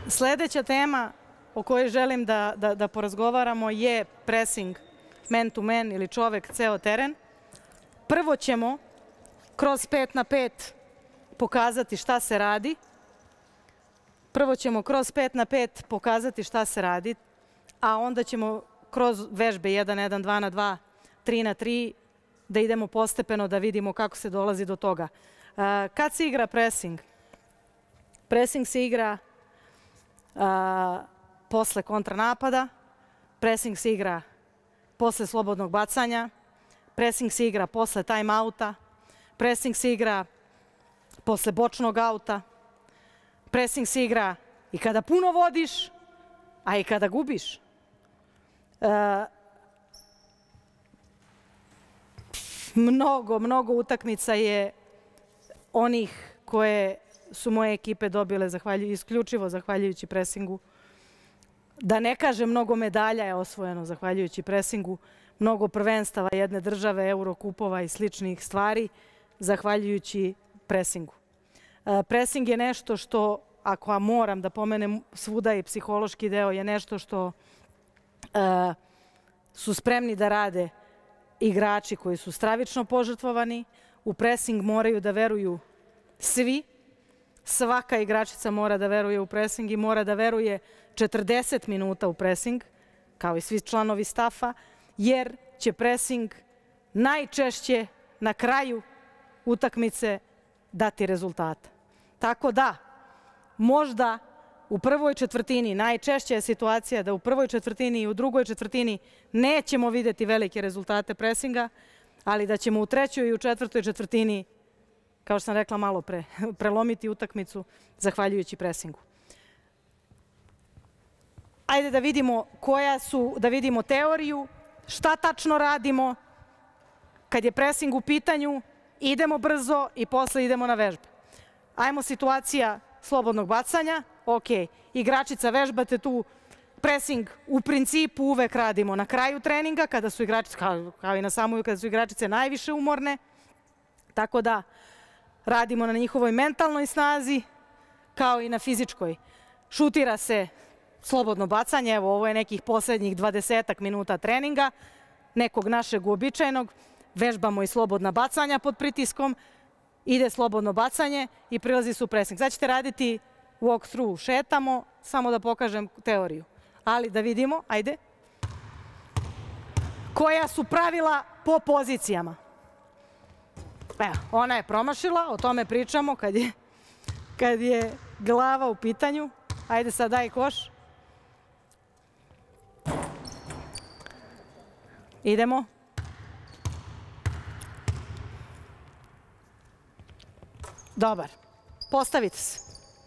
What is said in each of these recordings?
Sledeća tema o kojoj želim da porazgovaramo je pressing man to man ili čovek ceo teren. Prvo ćemo kroz 5 na 5 pokazati šta se radi. A onda ćemo kroz vežbe 1-1, 2 na 2, 3 na 3 da idemo postepeno da vidimo kako se dolazi do toga. Kad se igra pressing? Pressing se igra posle kontranapada, pressing se igra posle slobodnog bacanja, pressing se igra posle time-outa, pressing se igra posle bočnog auta, pressing se igra i kada puno vodiš, a i kada gubiš. Mnogo utakmica je onih koje su moje ekipe dobile isključivo zahvaljujući presingu. Da ne kažem, mnogo medalja je osvojeno zahvaljujući presingu, mnogo prvenstava jedne države, eurokupova i sličnih stvari zahvaljujući presingu. Presing je nešto što, ako moram da pomenem svuda i psihološki deo, je nešto što su spremni da rade igrači koji su stravično požrtvovani. U presing moraju da veruju svi. Svaka igračica mora da veruje u presing i mora da veruje 40 minuta u presing, kao i svi članovi stafa, jer će presing najčešće na kraju utakmice dati rezultate. Tako da, možda u prvoj četvrtini, najčešća je situacija da u prvoj četvrtini i u drugoj četvrtini nećemo videti velike rezultate presinga, ali da ćemo u trećoj i u četvrtoj četvrtini, kao što sam rekla malo pre, prelomiti utakmicu zahvaljujući presingu. Ajde da vidimo da vidimo teoriju, šta tačno radimo. Kad je presing u pitanju, idemo brzo i posle idemo na vežbe. Ajmo situacija slobodnog bacanja. Ok, igračica vežbate tu. Presing u principu uvek radimo na kraju treninga, kada su igračice, kao i na samoj, kada su igračice najviše umorne. Tako da radimo na njihovoj mentalnoj snazi, kao i na fizičkoj. Šutira se slobodno bacanje, evo ovo je nekih poslednjih 20 minuta treninga, nekog našeg uobičajenog. Vežbamo i slobodna bacanja pod pritiskom, ide slobodno bacanje i prilazi su pressing. Sad ćete raditi walk-through, šetamo, samo da pokažem teoriju. Ali da vidimo, ajde, koja su pravila po pozicijama. Evo, ona je promašila, o tome pričamo kad je glava u pitanju. Ajde sad daj koš. Idemo. Dobar. Postavite se.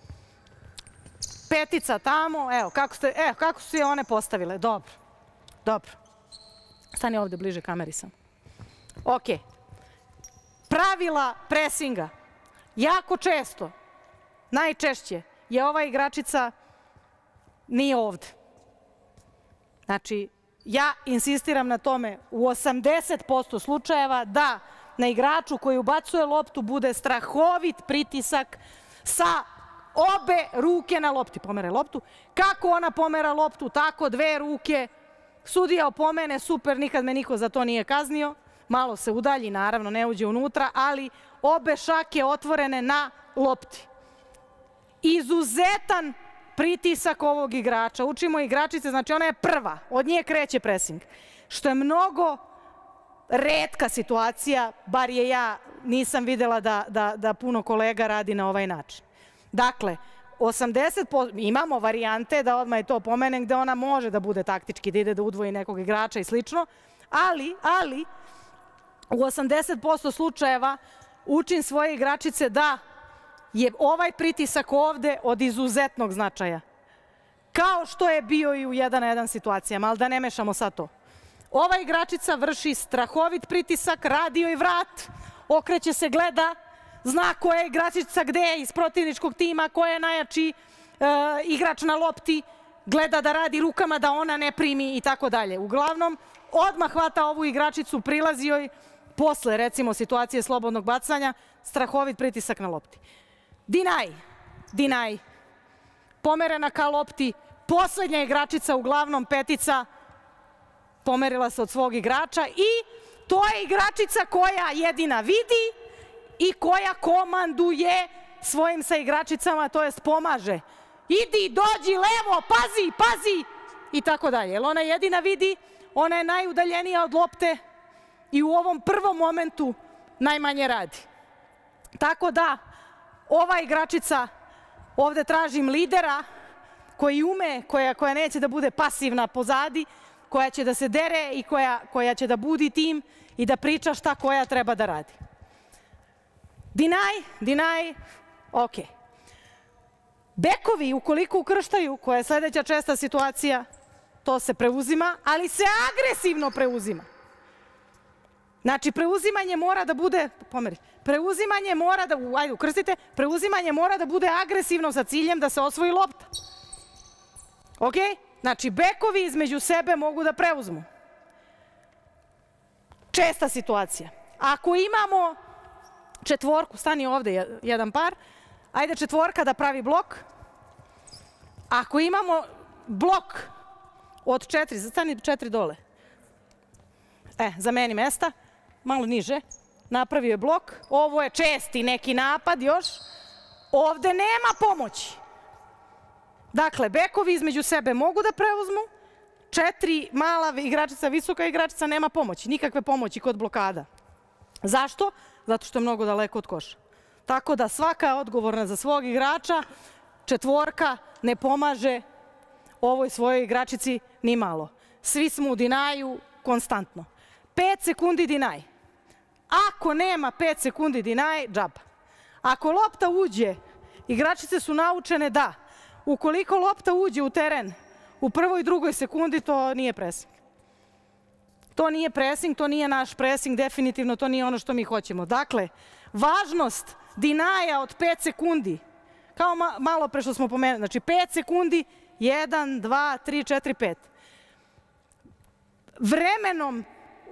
Petica tamo, evo kako su je one postavile. Dobro. Dobro. Stani ovde bliže kameri sam. Ok. Pravila presinga. Jako često, najčešće, je ova igračica nije ovde. Znači, ja insistiram na tome u 80% slučajeva da na igraču koji ubacuje loptu bude strahovit pritisak sa obe ruke na lopti. Pomeraj loptu. Kako ona pomera loptu, tako dve ruke. Sudija opomene, super, nikad me niko za to nije kaznio. Malo se udalji, naravno, ne uđe unutra, ali obe šake otvorene na lopti. Izuzetan pritisak ovog igrača. Učimo igračice, znači ona je prva, od nje kreće pressing. Što je mnogo retka situacija, bar je ja nisam videla da puno kolega radi na ovaj način. Dakle, 80%, imamo varijante da odmah je to pomenem, gde ona može da bude taktički, da ide da udvoji nekog igrača i slično, ali u 80% slučajeva učim svoje igračice da je ovaj pritisak ovde od izuzetnog značaja. Kao što je bio i u 1-1 situacijama, ali da ne mešamo sad to. Ova igračica vrši strahovit pritisak, radi joj vrat, okreće se, gleda, zna koja je igračica gde iz protivničkog tima, ko je najjači igrač na lopti, gleda da radi rukama da ona ne primi i tako dalje. Uglavnom, odmah hvata ovu igračicu, prilazi joj posle, recimo, situacije slobodnog bacanja, strahovit pritisak na lopti. Deny. pomerena ka lopti, poslednja igračica, uglavnom petica, pomerila se od svog igrača i to je igračica koja jedina vidi i koja komanduje svojim saigračicama, to jest pomaže. Idi, dođi, levo, pazi, pazi i tako dalje. Jer ona jedina vidi, ona je najudaljenija od lopte i u ovom prvom momentu najmanje radi. Tako da ova igračica, ovde tražim lidera koji ume, koja neće da bude pasivna pozadi, koja će da se dere i koja će da budi tim i da priča šta koja treba da radi. Deny, ok. Bekovi, ukoliko ukrštaju, koja je sledeća česta situacija, to se preuzima, ali se agresivno preuzima. Znači, preuzimanje mora da bude, pomeri, preuzimanje mora da, ajde, ukrstite, preuzimanje mora da bude agresivno sa ciljem da se osvoji lopta. Ok? Znači, bekovi između sebe mogu da preuzmu. Česta situacija. Ako imamo četvorku, stani ovde jedan par, ajde četvorka da pravi blok. Ako imamo blok od 4, stani 4 dole. Zameni mesta, malo niže, napravio je blok. Ovo je česti neki napad još. Ovde nema pomoći. Dakle, bekovi između sebe mogu da preuzmu, 4 mala igračica, visoka igračica nema pomoći, nikakve pomoći kod blokada. Zašto? Zato što je mnogo daleko od koša. Tako da svaka je odgovorna za svog igrača, četvorka ne pomaže ovoj svojoj igračici ni malo. Svi smo u dinaju konstantno. 5 sekundi dinaj. Ako nema 5 sekundi dinaj, džaba. Ako lopta uđe, igračice su naučene da ukoliko lopta uđe u teren u prvoj i drugoj sekundi, to nije presing. To nije presing, to nije naš presing, definitivno to nije ono što mi hoćemo. Dakle, važnost dinaja od 5 sekundi, kao malo pre što smo pomenuli, znači 5 sekundi, 1, 2, 3, 4, 5. Vremenom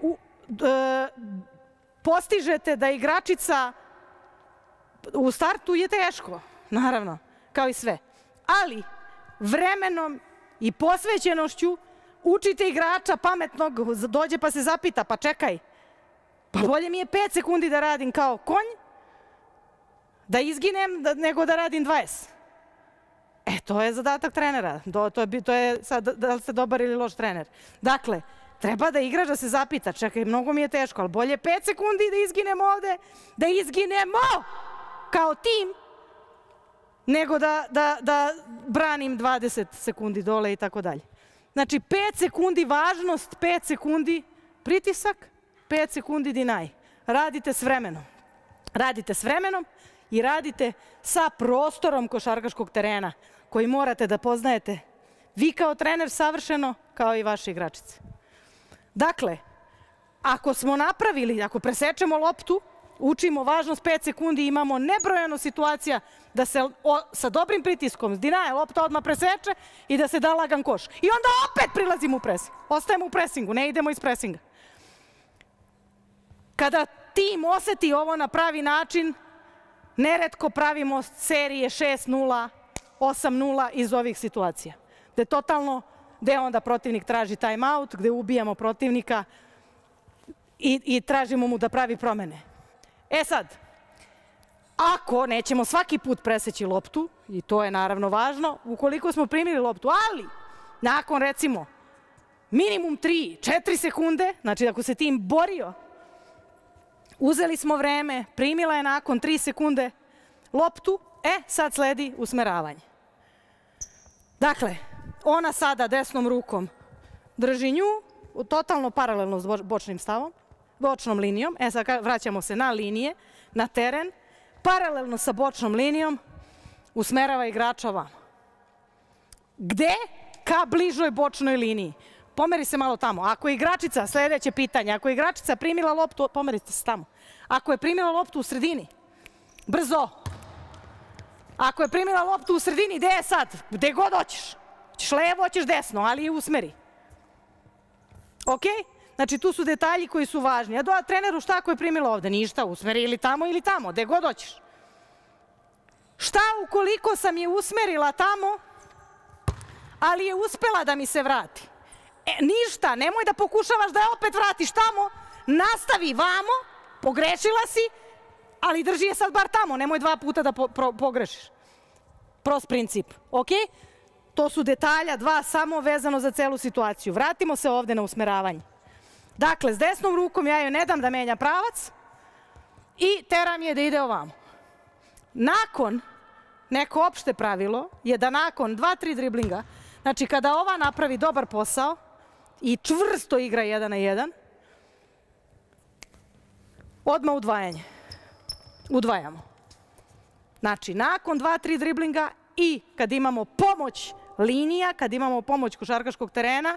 postižete da igračica, u startu je teško, naravno, kao i sve. Ali vremenom i posvećenošću učite igrača pametnog, dođe pa se zapita, pa čekaj, pa bolje mi je 5 sekundi da radim kao konj, da izginem, nego da radim 20. To je zadatak trenera. To je sad, da li ste dobar ili loš trener. Dakle, treba da igrač da se zapita, čekaj, mnogo mi je teško, ali bolje 5 sekundi da izginem ovde, da izginemo kao tim, nego da branim 20 sekundi dole i tako dalje. Znači, 5 sekundi važnost, 5 sekundi pritisak, 5 sekundi deny. Radite s vremenom. Radite s vremenom i radite sa prostorom košarkaškog terena koji morate da poznajete vi kao trener savršeno, kao i vaše igračice. Dakle, ako smo napravili, ako presečemo loptu, učimo važnost 5 sekundi, imamo nebrojano situacija da se sa dobrim pritiskom s dinaja lopta odmah preseče i da se da lagan koš. I onda opet prilazimo u presing. Ostajemo u presingu, ne idemo iz presinga. Kada tim oseti ovo na pravi način, neretko pravimo serije 6-0, 8-0 iz ovih situacija. Gde onda protivnik traži time-out, gde ubijamo protivnika i tražimo mu da pravi promene. Sad, ako nećemo svaki put preseći loptu, i to je naravno važno, ukoliko smo primili loptu, ali nakon recimo minimum 3-4 sekunde, znači ako se tim borio, uzeli smo vreme, primila je nakon 3 sekunde loptu, sad sledi usmeravanje. Dakle, ona sada desnom rukom drži nju, totalno paralelno s bočnim stavom, bočnom linijom. Sad vraćamo se na linije, na teren. Paralelno sa bočnom linijom usmerava igrača ovamo. Gde? Ka bližoj bočnoj liniji. Pomeri se malo tamo. Ako je igračica, sledeće pitanje, ako je igračica primila loptu, pomerite se tamo. Ako je primila loptu u sredini, brzo. Ako je primila loptu u sredini, gde je sad? Gde god hoćeš. Hoćeš levo, hoćeš desno, ali je usmeri. Ok? Znači, tu su detalji koji su važni. A treneru šta ako je primila ovde? Ništa, usmeri ili tamo, gde god hoćeš. Šta ukoliko sam je usmerila tamo ali je uspela da mi se vrati. Ništa, nemoj da pokušavaš da je opet vratiš tamo, nastavi vamo, pogrešila si, ali drži je sad bar tamo, nemoj 2 puta da pogrešiš. Prost princip, ok? To su detalja 2 samo vezano za celu situaciju. Vratimo se ovde na usmeravanje. Dakle, s desnom rukom ja joj ne dam da menja pravac i teram je da ide ovamo. Nakon, neko opšte pravilo je da nakon 2-3 driblinga, znači kada ova napravi dobar posao i čvrsto igra 1 na 1, odmah udvajanje. Udvajamo. Znači, nakon 2-3 driblinga i kad imamo pomoć linija, kad imamo pomoć košarkaškog terena,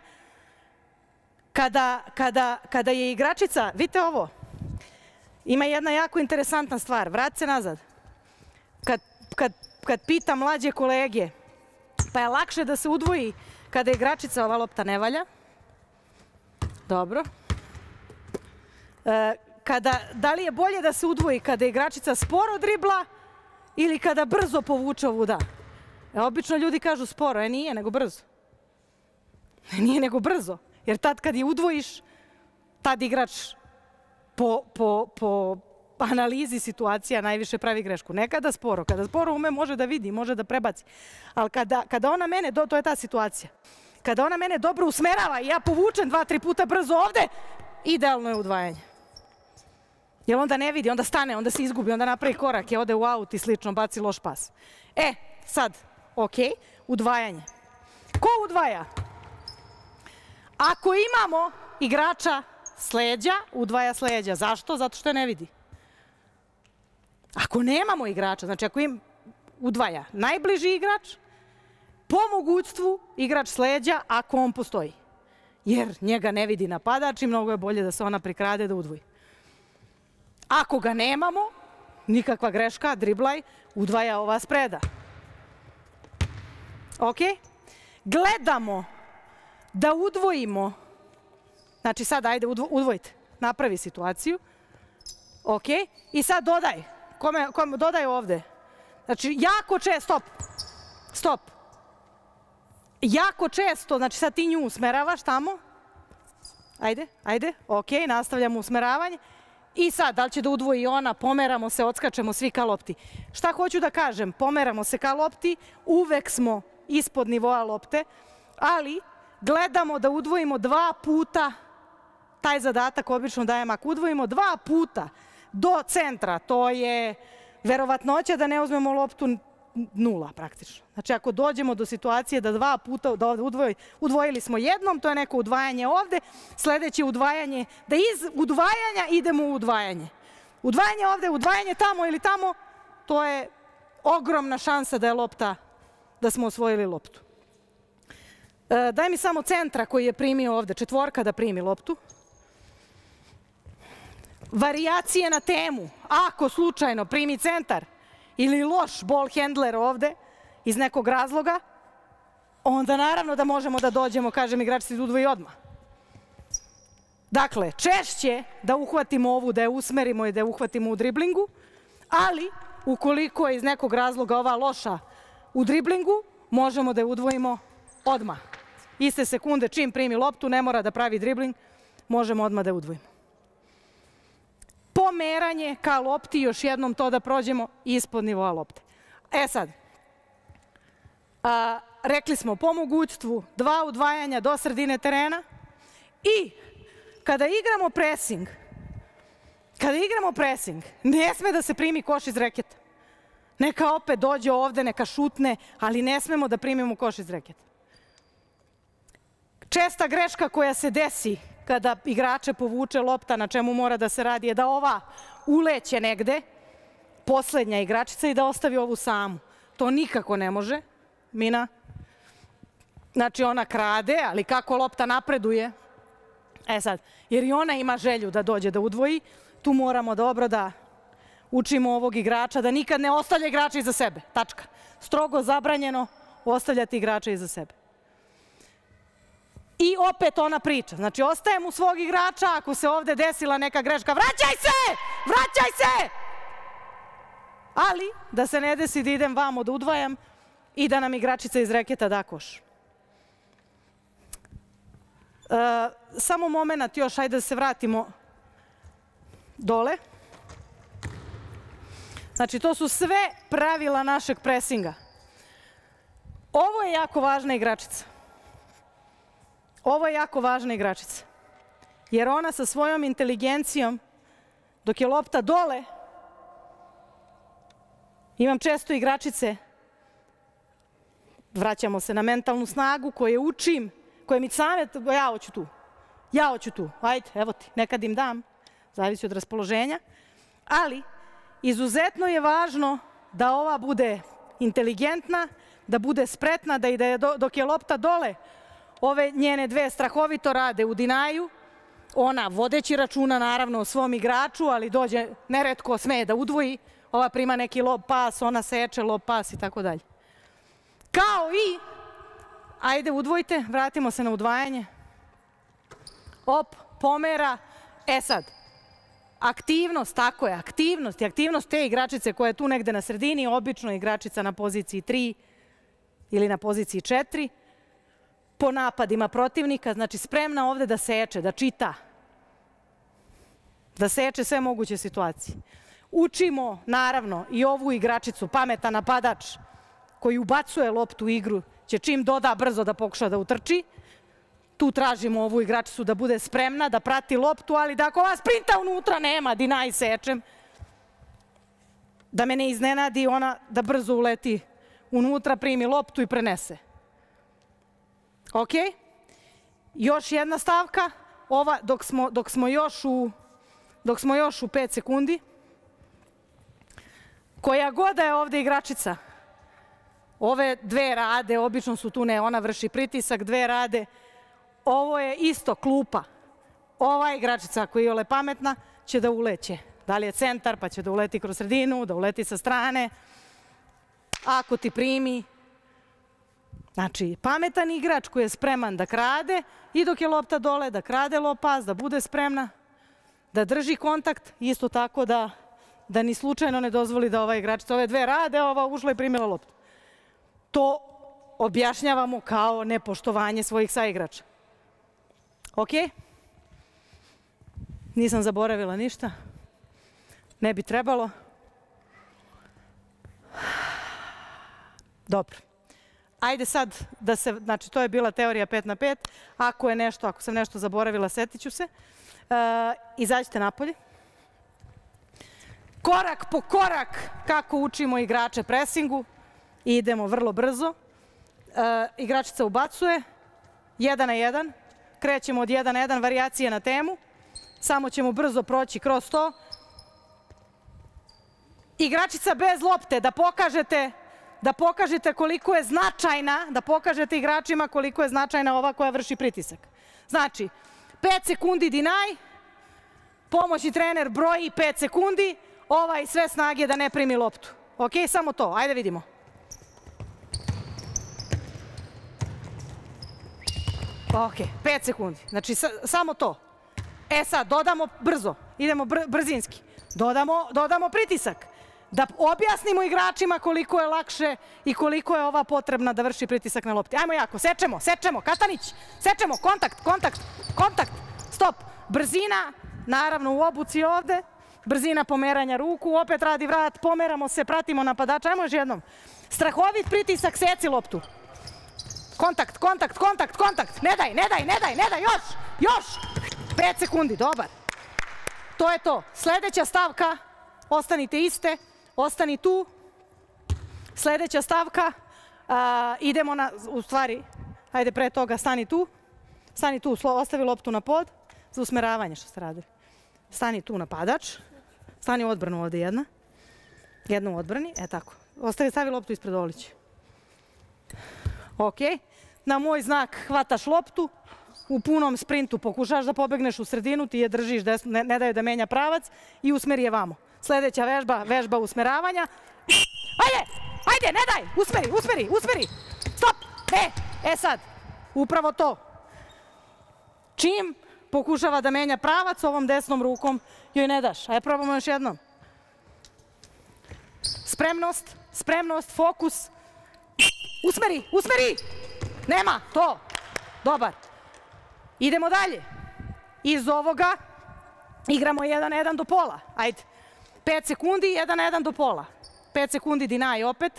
kada je igračica, vidite ovo, ima jedna jako interesantna stvar, vrati se nazad. Kad pitam mlađe kolege, pa je lakše da se udvoji kada je igračica, ova lopta ne valja. Dobro. Da li je bolje da se udvoji kada je igračica sporo dribla ili kada brzo povuče ovu da? Obično ljudi kažu sporo, nije nego brzo. Nije nego brzo, jer tad kad je udvojiš, tad igrač po analizi situacija najviše pravi grešku. Ne kada sporo. Kada sporo ume može da vidi, može da prebaci. Ali kada ona mene, to je ta situacija. Kada ona mene dobro usmerava i ja povučem 2-3 puta brzo ovde, idealno je udvajanje. Jer onda ne vidi, onda stane, onda se izgubi, onda napravi korak, ode u aut i slično, baci loš pas. Sad, ok, udvajanje. Ko udvaja? Ako imamo igrača s leđa, udvaja s leđa. Zašto? Zato što je ne vidi. Ako nemamo igrača, znači ako im udvaja najbliži igrač, po mogućstvu igrač s leđa ako on postoji. Jer njega ne vidi napadač i mnogo je bolje da se ona prikrade da udvoji. Ako ga nemamo, nikakva greška, driblaj, udvaja ova spreda. Ok? Gledamo da udvojimo, znači sad ajde udvojite, napravi situaciju. Ok? I sad dodaj. Dodaj ovde. Znači jako često, stop. Jako često, znači sad ti nju usmeravaš tamo. Ajde, ok, nastavljamo usmeravanje. I sad, da li će da udvoji ona, pomeramo se, odskačemo svi ka lopti. Šta hoću da kažem? Pomeramo se ka lopti, uvek smo ispod nivoa lopte, ali gledamo da udvojimo 2 puta, taj zadatak obično dajem, ako udvojimo 2 puta do centra, to je verovatnoća da ne uzmemo loptu 0 praktično. Znači ako dođemo do situacije da 2 puta udvojili smo jednom, to je neko udvajanje ovde, sledeće udvajanje, da iz udvajanja idemo u udvajanje. Udvajanje ovde, udvajanje tamo ili tamo, to je ogromna šansa da je lopta, da smo osvojili loptu. Daj mi samo centra koji je primio ovde, četvorka da primi loptu. Varijacije na temu, ako slučajno primi centar ili loš ball handler ovde iz nekog razloga, onda naravno da možemo da dođemo, kažem, igrač se udvoji odmah. Dakle, češće da uhvatimo ovu, da je usmerimo i da je uhvatimo u driblingu, ali ukoliko je iz nekog razloga ova loša u driblingu, možemo da je udvojimo odmah. Iste sekunde čim primi loptu, ne mora da pravi dribling, možemo odmah da je udvojimo. Pomeranje ka lopti, još jednom to da prođemo ispod nivoa lopte. Sad, rekli smo po mogućstvu 2 udvajanja do sredine terena i kada igramo presing, ne sme da se primi koš iz reketa. Neka opet dođe ovde, neka šutne, ali ne smemo da primimo koš iz reketa. Česta greška koja se desi kada igrače povuče lopta, na čemu mora da se radi, je da ova uleće negde, poslednja igračica, i da ostavi ovu samu. To nikako ne može, Mina. Znači ona krade, ali kako lopta napreduje. Sad, jer i ona ima želju da dođe da udvoji, tu moramo dobro da učimo ovog igrača da nikad ne ostavlja igrača iza sebe. Tačka. Strogo zabranjeno ostavljati igrača iza sebe. I opet ona priča. Znači, ostajem u svog igrača, ako se ovde desila neka greška, vraćaj se! Vraćaj se! Ali, da se ne desi da idem vamo da udvajam i da nam igračica iz reketa da koš. Samo moment još, ajde da se vratimo dole. Znači, to su sve pravila našeg presinga. Ovo je jako važna igračica. Ovo je jako važna igračica. Jer ona sa svojom inteligencijom, dok je lopta dole, imam često igračice, vraćamo se na mentalnu snagu koje učim, koje mi same, ja hoću tu, ajde, evo ti, nekad im dam, zavisi od raspoloženja, ali izuzetno je važno da ova bude inteligentna, da bude spretna, da ide dok je lopta dole, ove njene dve strahovito rade u dinaju, ona vodeći računa naravno o svom igraču, ali dođe, neretko smeje da udvoji, ova prima neki lob pas, ona seče lob pas i tako dalje. Kao i, ajde udvojite, vratimo se na udvajanje. Op, pomera. E sad, aktivnost, tako je, aktivnost i aktivnost te igračice koja je tu negde na sredini, obično je igračica na poziciji 3 ili na poziciji 4, po napadima protivnika, znači spremna ovde da seče, da čita, da seče sve moguće situacije. Učimo, naravno, i ovu igračicu, pametan napadač koji ubacuje loptu u igru, će čim doda brzo da pokuša da utrči. Tu tražimo ovu igračicu da bude spremna, da prati loptu, ali da ako ova sprinta unutra nema, dinaj sečem, da me ne iznenadi ona da brzo uleti unutra, primi loptu i prenese. Ok? Još jedna stavka, ova dok smo još u 5 sekundi. Koja god da je ovde igračica, ove dve rade, obično su tu ne, ona vrši pritisak, dve rade, ovo je isto klupa. Ova igračica koja je iole pametna će da uleće. Da li je centar pa će da uleti kroz sredinu, da uleti sa strane. Ako ti primi. Znači, pametan igrač koji je spreman da krade i dok je lopta dole, da krade lob pas, da bude spremna, da drži kontakt, isto tako da ni slučajno ne dozvoli da ova igračica ove dve rade, ova ušla i primila loptu. To objašnjavamo kao nepoštovanje svojih saigrača. Ok? Nisam zaboravila ništa. Ne bi trebalo. Dobro. Ajde sad da se, znači to je bila teorija 5x5. Ako sam nešto zaboravila, setit ću se. Izađite napolje. Korak po korak kako učimo igrače presingu. I idemo vrlo brzo. Igračica ubacuje. 1 na 1. Krećemo od 1 na 1, varijacije na temu. Samo ćemo brzo proći kroz to. Igračica bez lopte, da pokažete koliko je značajna, da pokažete igračima koliko je značajna ova koja vrši pritisak. Znači, 5 sekundi dinaj, pomoćni trener broji 5 sekundi, ovaj sve snage da ne primi loptu. Ok, samo to, ajde vidimo. Ok, 5 sekundi, znači samo to. E sad, dodamo brzo, idemo brzinski, dodamo pritisak. Da objasnimo igračima koliko je lakše i koliko je ova potrebna da vrši pritisak na lopti. Ajmo jako, sečemo, Katanić, sečemo, kontakt, stop. Brzina, naravno u obuci ovde, brzina pomeranja ruku, opet radi vrat, pomeramo se, pratimo napadača, ajmo još jednom. Strahovit pritisak, seci loptu. Kontakt, ne daj, još, 5 sekundi, dobar. To je to. Sledeća stavka, ostanite iste. Ostani tu. Sledeća stavka. Idemo na, u stvari, ajde pre toga, stani tu, ostavi loptu na pod, za usmeravanje što ste radili. Stani tu napadač, stani u odbranu ovde jedna u odbrani, tako. Stavi loptu ispred Olića. Ok, na moj znak hvataš loptu, u punom sprintu pokušaš da pobegneš u sredinu, ti je držiš, ne daju da menja pravac i usmeri je vamo. Sledeća vežba usmeravanja. Ajde, ne daj, usmeri, stop, sad, upravo to. Čim pokušava da menja pravac, ovom desnom rukom joj ne daš. Ajde, probamo još jednom. Spremnost, fokus. Usmeri, nema, to, dobar. Idemo dalje. Iz ovoga igramo 1-1 do pola. Ajde. 5 sekundi, 1-1 do pola. 5 sekundi deny opet.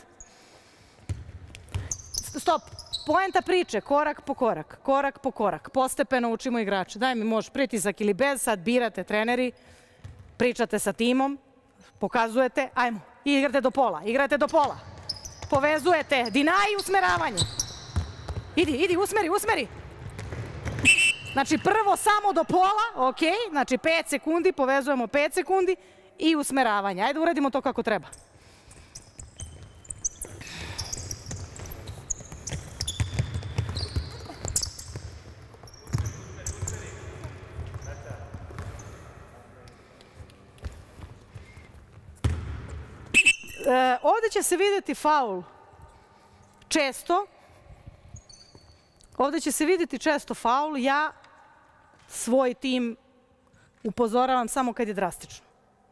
Stop. Poenta priče, korak po korak, korak po korak. Postepeno učimo igrače. Daj mi možeš pritisak ili bez, sad birate treneri, pričate sa timom, pokazujete, ajmo. I igrate do pola, igrate do pola. Povezujete, deny i usmeravanje. Idi, usmeri. Znači prvo samo do pola, ok, znači 5 sekundi, povezujemo 5 sekundi i usmeravanje. Ajde uradimo to kako treba. Ovdje će se vidjeti faul često. Ovdje će se vidjeti često faul. Ja svoj tim upozoravam samo kad je drastično.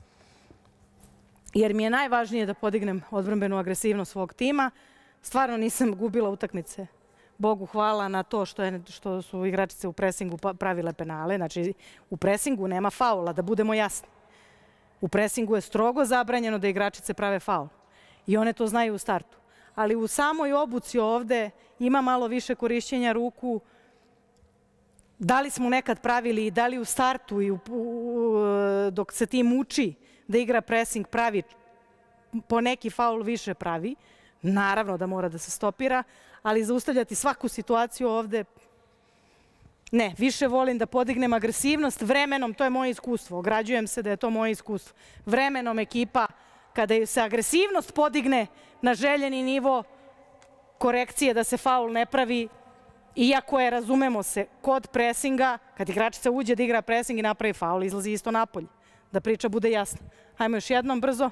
Jer mi je najvažnije da podignem odbrambenu agresivnost svog tima. Stvarno nisam gubila utakmice. Bogu hvala na to što su igračice u presingu pravile penale. Znači u presingu nema faula, da budemo jasni. U presingu je strogo zabranjeno da igračice prave faul. I one to znaju u startu. Ali u samoj obuci ovde ima malo više korišćenja ruku. Da li smo nekad pravili i da li u startu i dok se tim uči da igra presing pravi po neki faul više pravi. Naravno da mora da se stopira, ali zaustavljati svaku situaciju ovde ne, više volim da podignem agresivnost vremenom, to je moje iskustvo, ograđujem se da je to moje iskustvo. Vremenom ekipa, kada se agresivnost podigne na željeni nivo korekcije da se faul ne pravi, iako je, razumemo se, kod presinga, kad igračica uđe da igra presing i napravi faul, izlazi isto napolje. Da priča bude jasna. Hajmo još jednom, brzo.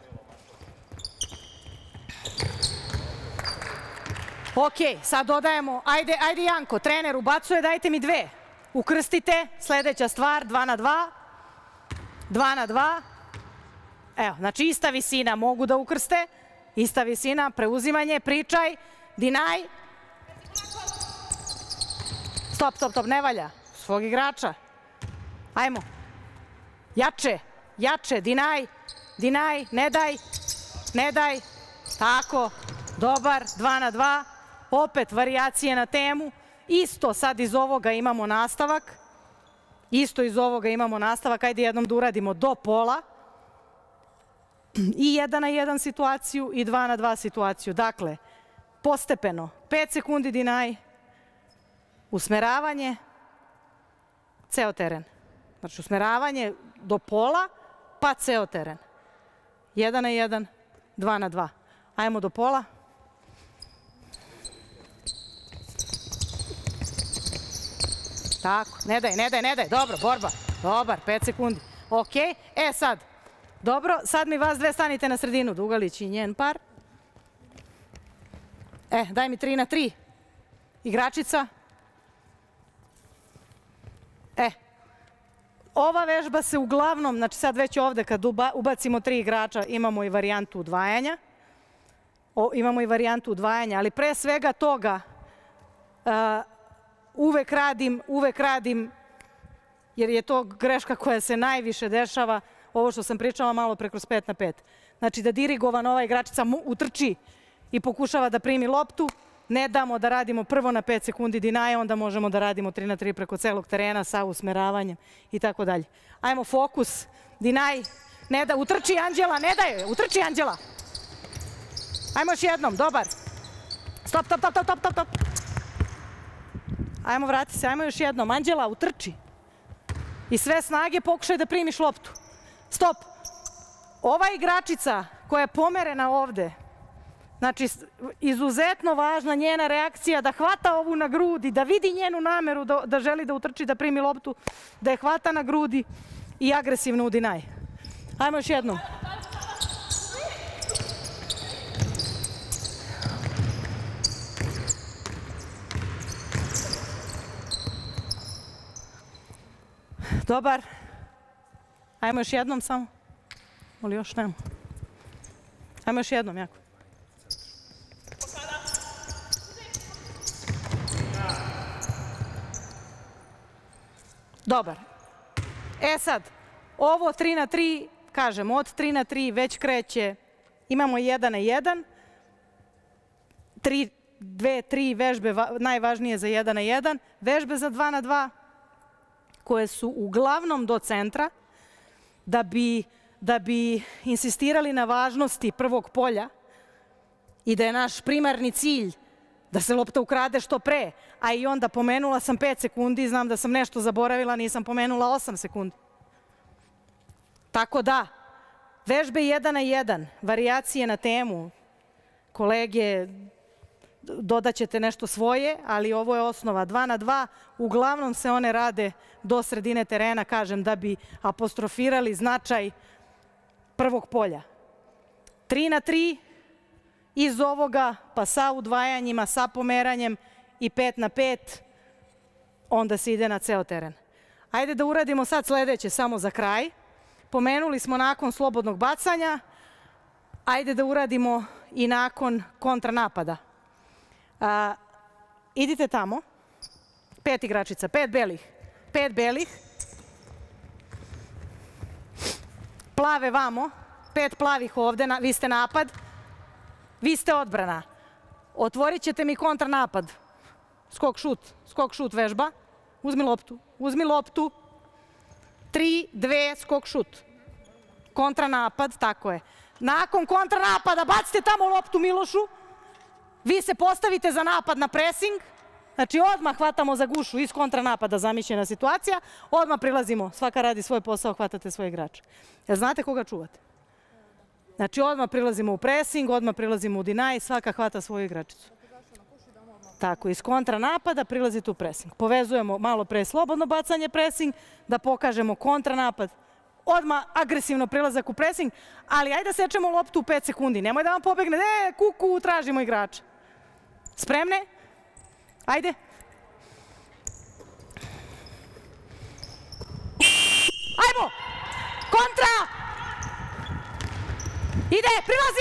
Ok, sad dodajemo, ajde Janko, trener ubacuje, dajte mi 2. Ukrstite, sljedeća stvar, 2 na 2. 2 na 2. Evo, znači ista visina mogu da ukrste. Ista visina, preuzimanje, pričaj, deny. Stop, ne valja. Svog igrača. Ajmo. Jače, deny, ne daj. Tako, dobar, 2 na 2. Opet varijacije na temu. Isto sad iz ovoga imamo nastavak. Ajde jednom da uradimo do pola. I 1 na 1 situaciju i 2 na 2 situaciju. Dakle, postepeno. 5 sekundi deny. Usmeravanje. Ceo teren. Znači usmeravanje do pola, pa ceo teren. 1 na 1, 2 na 2. Ajmo do pola. Tako, ne daj. Dobro, borba. Dobar, 5 sekundi. Ok, sad. Dobro, sad mi vas dve stanite na sredinu. Dugalić i njen par. Daj mi 3 na 3. Igračica. Ova vežba se uglavnom, znači sad već ovde kad ubacimo 3 igrača imamo i varijantu udvajanja. Ali pre svega toga uvek radim, jer je to greška koja se najviše dešava, ovo što sam pričala malo pre kroz 5 na 5. Znači da dirigovan ova igračica utrči i pokušava da primi loptu, ne damo da radimo prvo na 5 sekundi deny, onda možemo da radimo 3 na 3 preko celog terena sa usmeravanjem i tako dalje. Ajmo fokus, deny, ne da, utrči Anđela, ne daj, utrči Anđela. Ajmo još jednom, dobar. Stop. Ajmo, vrati se, ajmo još jednom. Anđela, utrči. I sve snage pokušaj da primiš loptu. Stop. Ova igračica koja je pomerena ovde, znači izuzetno važna njena reakcija da hvata ovu na grudi, da vidi njenu nameru da želi da utrči, da primi loptu, da je hvata na grudi i agresivno u deny. Ajmo još jednom. Dobar. Ajmo još jednom samo. Ali još nema. Ajmo još jednom, jako. Dobar. E sad, ovo 3 na 3, kažem, od 3 na 3 već kreće, imamo 1 na 1, 2, 3 vežbe najvažnije za 1 na 1, vežbe za 2 na 2, koje su uglavnom do centra, da bi insistirali na važnosti prvog polja i da je naš primarni cilj da se lopta ukrade što pre, a i onda pomenula sam 5 sekundi, znam da sam nešto zaboravila, nisam pomenula 8 sekundi. Tako da, vežbe 1 na 1, varijacije na temu, kolege, dodat ćete nešto svoje, ali ovo je osnova. 2 na 2, uglavnom se one rade do sredine terena, kažem, da bi apostrofirali značaj prvog polja. 3 na 3, iz ovoga, pa sa udvajanjima, sa pomeranjem i 5 na 5, onda se ide na ceo teren. Ajde da uradimo sad sledeće, samo za kraj. Pomenuli smo nakon slobodnog bacanja, ajde da uradimo i nakon kontranapada. Idite tamo, 5 igračica, 5 belih, 5 belih, plave vamo, 5 plavih ovde, vi ste napad, vi ste odbrana. Otvorit ćete mi kontranapad, skok šut vežba, uzmi loptu, 3, 2, skok šut, kontranapad, tako je. Nakon kontranapada bacite tamo loptu Milošu, vi se postavite za napad na presing, znači odmah hvatamo za gušu iz kontranapada, zamišljena situacija, odmah prilazimo, svaka radi svoj posao, hvatate svoj igrač. Jel znate koga čuvate? Znači odmah prilazimo u presing, odmah prilazimo u deny, svaka hvata svoju igračicu. Tako, iz kontranapada prilazite u presing. Povezujemo malo pre slobodno bacanje presing, da pokažemo kontranapad, odmah agresivno prilazak u presing, ali ajde da sečemo loptu u 5 sekundi. Nemoj da vam pobegne, kuku, tražimo igrača. Spremne? Ajde. Ajmo! Kontra! Ide,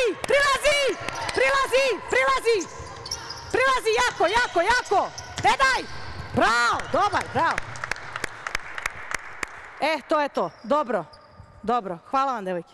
prilazi, jako, ne daj! Bravo, dobar, bravo. To je to, dobro, hvala vam, devojke.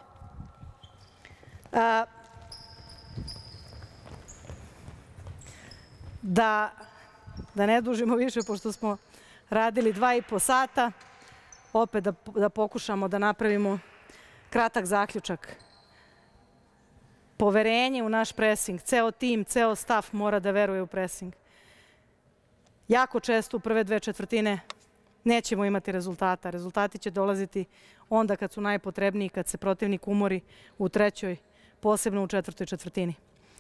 Da ne dužimo više, pošto smo radili 2,5 sata, opet da pokušamo da napravimo kratak zaključak. Poverenje u naš presing, ceo tim, ceo staff mora da veruje u presing. Jako često u prve 2/4 nećemo imati rezultata. Rezultati će dolaziti onda kad su najpotrebniji, kad se protivnik umori u trećoj, posebno u 4. četvrtini.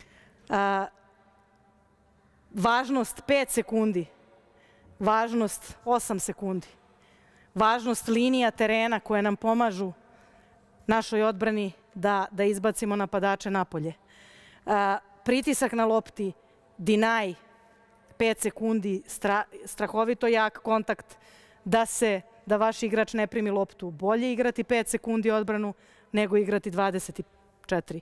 Važnost 5 sekundi, važnost 8 sekundi, važnost linija terena koje nam pomažu našoj odbrani da izbacimo napadače napolje. Pritisak na lopti, deny, 5 sekundi, strahovito jak kontakt, da vaš igrač ne primi loptu. Bolje igrati 5 sekundi odbranu nego igrati 24.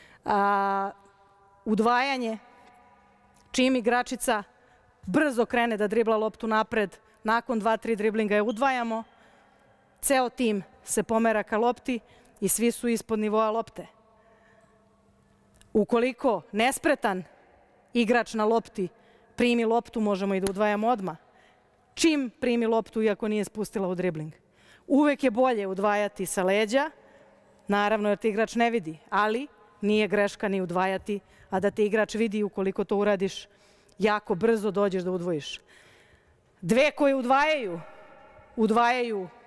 Udvajanje, čim igračica brzo krene da dribla loptu napred, nakon 2-3 driblinga je udvajamo, ceo tim se pomera ka lopti i svi su ispod nivoa lopte. Ukoliko nespretan igrač na lopti primi loptu, možemo i da udvajamo odmah. Čim primi loptu, iako nije spustila u dribling. Uvek je bolje udvajati sa leđa, naravno jer te igrač ne vidi, ali nije greška ni udvajati, a da te igrač vidi, ukoliko to uradiš, jako brzo dođeš da udvojiš. Dve koje udvajaju,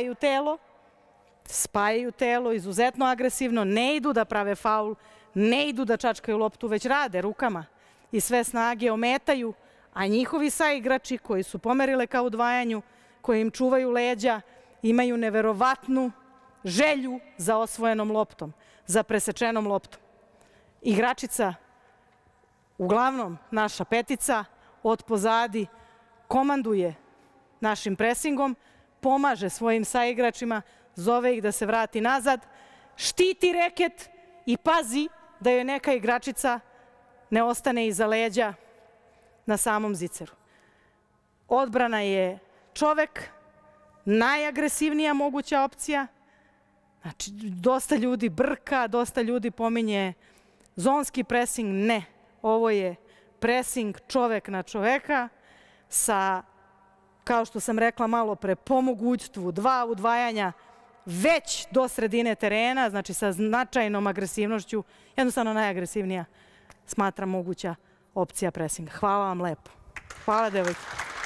spajaju telo, izuzetno agresivno, ne idu da prave faul, ne idu da čačkaju loptu, već rade rukama i sve snage ometaju, a njihovi saigrači koji su pomerile ka udvajanju, koji im čuvaju leđa, imaju neverovatnu želju za osvojenom loptom, za presečenom loptom. Igračica, uglavnom naša petica, od pozadi komanduje našim presingom, pomaže svojim saigračima, zove ih da se vrati nazad, štiti reket i pazi da joj neka igračica ne ostane iza leđa na samom ziceru. Odbrana je čovek, najagresivnija moguća opcija. Znači, dosta ljudi brka, dosta ljudi pominje zonski presing. Ne, ovo je presing čovek na čoveka sa, kao što sam rekla malo pre, po mogućstvu 2 udvajanja već do sredine terena, znači sa značajnom agresivnošću, jednostavno najagresivnija smatram moguća opcija presinga. Hvala vam lepo. Hvala, devojke.